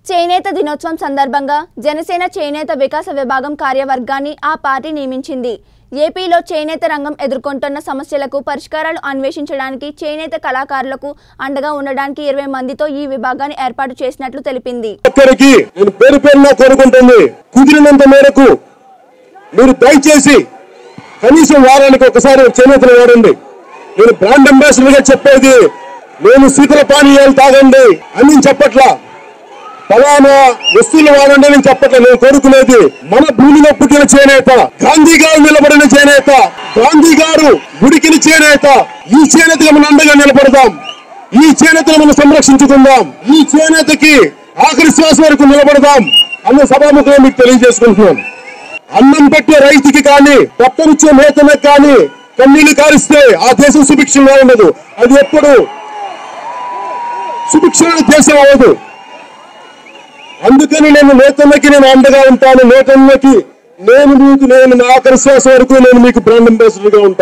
చేనేత దినోత్సవం సందర్భంగా జనసేన చేనేత వికాస విభాగం కార్యవర్గాన్ని ఆ పార్టీ నియమించింది. ఏపీలో చేనేత రంగం ఎదుర్కొంటున్న సమస్యలకు పరిష్కారాలు అన్వేషించడానికి చేనేత కళాకారులకు అండగా ఉండడానికి 20 మందితో ఈ విభాగాన్ని ఏర్పాటు చేసినట్లు తెలిపింది. కుదిరినంత మేరకు మీరు దయచేసి కనీసం వారానికి ఒకసారి చేనేతలు వాడండి. నేను బ్రాండ్ అంబాసిడర్ గా చెప్పేది నేను శీతల పానీయాలు తాగండి అని చెప్పట్లా, ఫలానా వస్తువులు వాడండి అని చెప్పట్లా. నేను కోరుకునేది మన భూమిలో పుట్టిన చేనేత, గాంధీ గారు నిలబడిన చేనేత, గాంధీ గారు ఉడికిన చేనేత. ఈ చేనేతగా మనం అండగా నిలబడదాం, ఈ చేనేతను మనం సంరక్షించుకుందాం, ఈ చేనేతకి ఆఖరి శ్వాస వరకు నిలబడదాం అన్న సభాముఖంగా మీకు తెలియజేసుకుంటున్నాను. అన్నం పెట్టే రైతుకి కానీ పట్టనిచ్చే నేతలకు కానీ కన్నీళ్లు కారిస్తే ఆ దేశం సుభిక్షంగా ఉండదు. అది ఎప్పుడు సుభిక్షమైన దేశం అవ్వదు. అందుకని నేతన్నకి నేను అండగా ఉంటాను. నేతన్నకి నేను నా ఆఖరి శ్వాస వరకు నేను మీకు బ్రాండ్ అంబాసిడర్ గా ఉంటాను.